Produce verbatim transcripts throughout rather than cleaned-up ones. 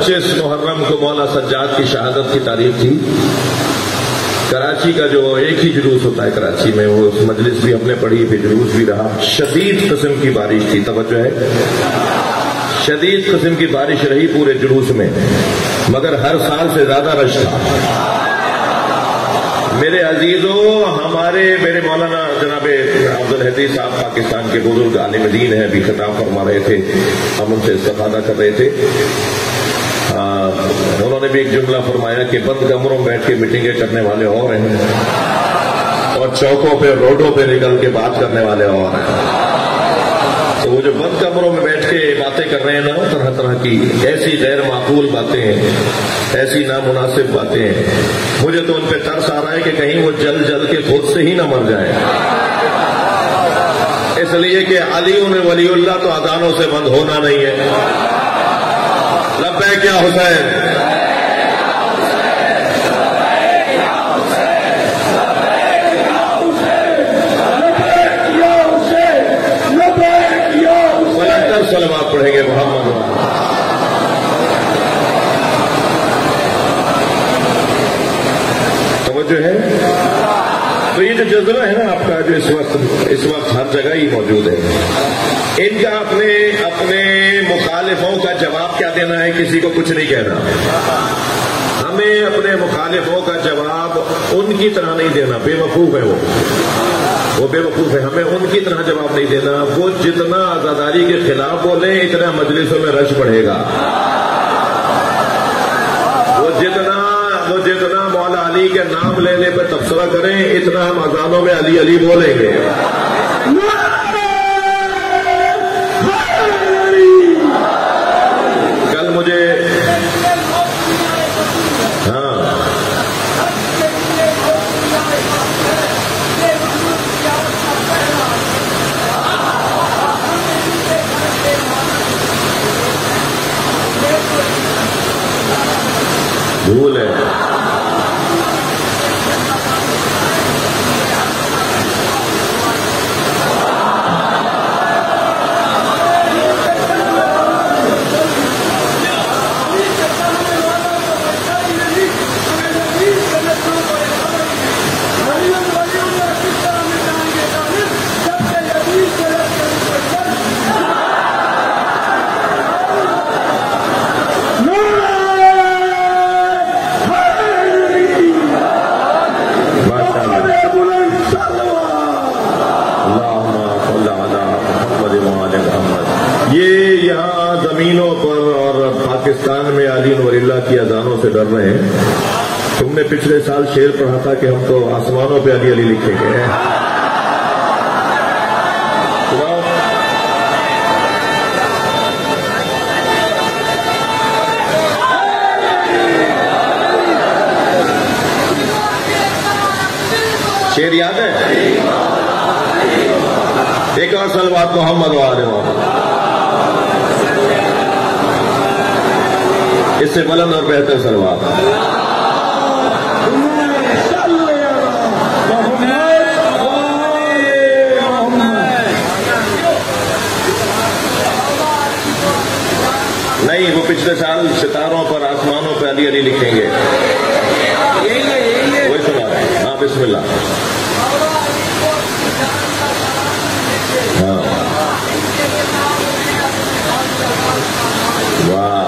پچیس محرم کو مولانا سجاد کی شہادت کی تاریخ تھی۔ کراچی کا جو ایک ہی جلوس ہوتا ہے کراچی میں، وہ مجلس بھی ہم نے پڑھی پھر جلوس بھی رہا۔ شدید قسم کی بارش تھی، توجہ ہے، شدید قسم کی بارش رہی پورے جلوس میں، مگر ہر سال سے زیادہ رش تھا۔ میرے عزیزوں، ہمارے میرے مولانا جناب عبدالحدی صاحب پاکستان کے بزرگ عالم دین ہیں، بھی خطاب فرما رہے تھے، ہم ان سے استفادہ کر رہے تھے۔ انہوں نے بھی ایک جملہ فرمایا کہ بند کمروں میں بیٹھ کے میٹنگیں کرنے والے اور ہیں، اور چوکوں پہ روڈوں پہ نکل کے بات کرنے والے اور ہیں۔ تو وہ جو بند کمروں میں بیٹھ کے باتیں کر رہے ہیں نا، طرح طرح کی ایسی غیر معقول باتیں ہیں، ایسی نامناسب باتیں ہیں، مجھے تو ان پہ ترس آ رہا ہے کہ کہیں وہ جل جل کے خود سے ہی نہ مر جائیں، اس لیے کہ علی ولی اللہ تو اذانوں سے بند ہونا نہیں ہے۔ لبیک یا حسین، سلوات پڑھیں گے محمد۔ توجہ ہے، تو یہ جو جذبہ ہے نا آپ کا، جو اس وقت اس وقت ہر جگہ ہی موجود ہے، ان کا اپنے اپنے مخالفوں کا جواب کیا دینا ہے، کسی کو کچھ نہیں کہنا۔ ہمیں اپنے مخالفوں کا جواب ان کی طرح نہیں دینا، بے وقوف ہے وہ وہ بے وقوف ہے، ہمیں ان کی طرح جواب نہیں دینا۔ وہ جتنا آزاداری کے خلاف بولیں اتنا مجلسوں میں رش بڑھے گا، وہ جتنا وہ جتنا مولا علی کے نام لینے پہ تبصرہ کریں اتنا ہم اذانوں میں علی علی بولیں گے۔ کل مجھے ہاں بھول ہے، یہ یہاں زمینوں پر اور پاکستان میں علی ولی اللہ کی اذانوں سے ڈر رہے ہیں۔ تم نے پچھلے سال شعر پڑھا تھا کہ ہم تو آسمانوں پہ علی علی لکھیں گے۔ شعر یاد ہے؟ ایک اور صلوات محمد وآلہ محمد، اس سے بلند اور بہتر صلوات۔ نہیں، وہ پچھلے سال ستاروں پر آسمانوں پہ علی علی لکھیں گے، وہی سنا رہے ہیں۔ ہاں بسم اللہ۔ ہاں واہ،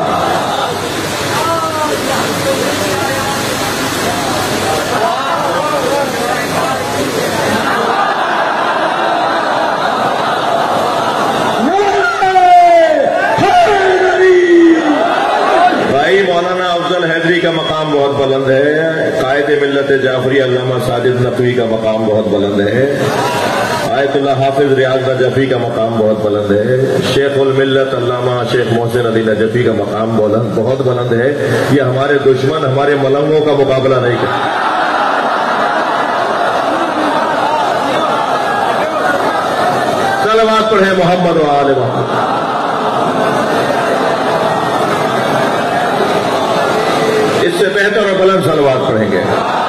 بھائی مولانا افضل حیدری کا مقام بہت بلند ہے، قائد ملت جعفری علامہ ساجد نقوی کا مقام بہت بلند ہے، آیت اللہ حافظ ریاض نجفی کا مقام بہت بلند ہے، شیخ الملت علامہ شیخ محسن علی نجفی کا مقام بہت بلند ہے۔ یہ ہمارے دشمن ہمارے ملنگوں کا مقابلہ نہیں کرتے۔ صلوات پڑھیں محمد و آل محمد۔ اس سے بہتر اور بلند صلوات پڑھیں گے۔